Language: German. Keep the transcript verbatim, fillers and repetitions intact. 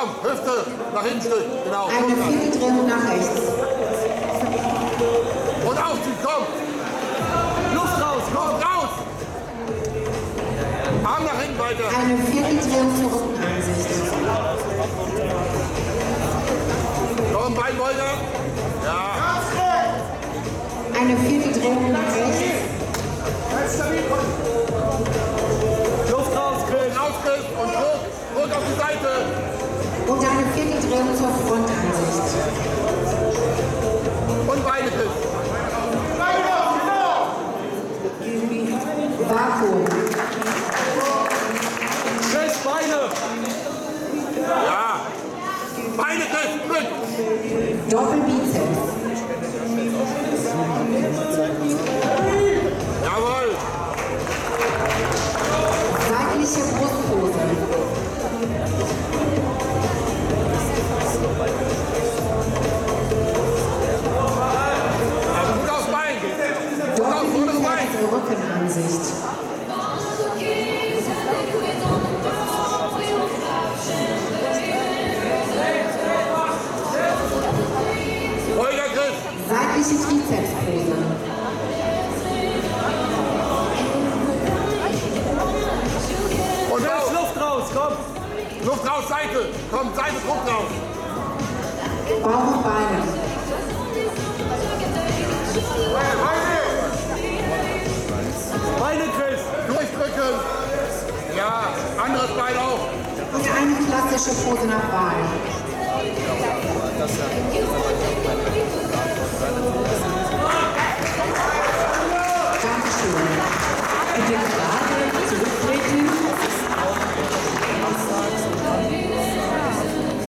komm, Hüfte nach hinten Stück. Genau. Eine Vierteldrehung nach rechts. Und aufziehen, komm. Luft raus, komm, raus. Arm nach hinten weiter. Eine Vierteldrehung zur Rückenansicht. Komm, Beinbeuger. Ja. Eine Vierteldrehung nach rechts. Luft raus, Chris. Raus, Chris. Und Druck. Druck auf die Seite. Und eine Vierteldrehung zur Frontansicht. Und Beine, Chris. Vakuum. Chris, Beine. Ja. Beine, Chris. Mit. Doppelbizeps. Jawohl. Seitliche Brustpose. Gut aufs Bein. Gut aufs vordere Bein. Doppelbizeps Rückenansicht. Ruhiger, Chris. Seitliche Trizepspose. Und raus. Luft raus, komm. Luft raus, Seite. Komm, Seite, Druck raus. Bauch und Beine. Beine, Chris. Durchdrücken. Ja, anderes Bein auch. Und eine klassische Pose nach Wahl. Das ist ja